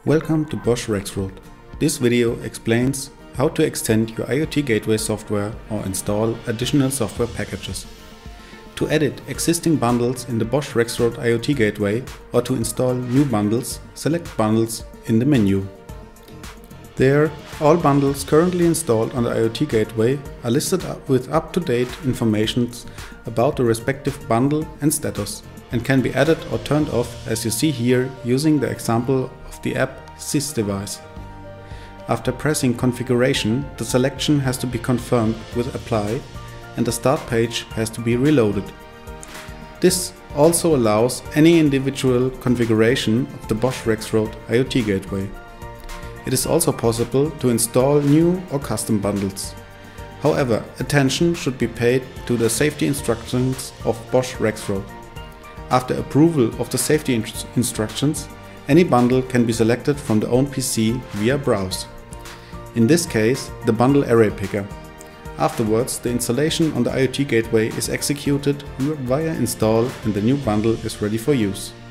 Welcome to Bosch Rexroth. This video explains how to extend your IoT Gateway software or install additional software packages. To edit existing bundles in the Bosch Rexroth IoT Gateway or to install new bundles, select Bundles in the menu. There, all bundles currently installed on the IoT Gateway are listed with up-to-date information about the respective bundle and status, and can be added or turned off as you see here using the example of the app This device. After pressing Configuration, the selection has to be confirmed with Apply and the start page has to be reloaded. This also allows any individual configuration of the Bosch Rexroth IoT Gateway. It is also possible to install new or custom bundles. However, attention should be paid to the safety instructions of Bosch Rexroth. After approval of the safety instructions, any bundle can be selected from the own PC via Browse. In this case, the bundle array picker. Afterwards, the installation on the IoT Gateway is executed via install and the new bundle is ready for use.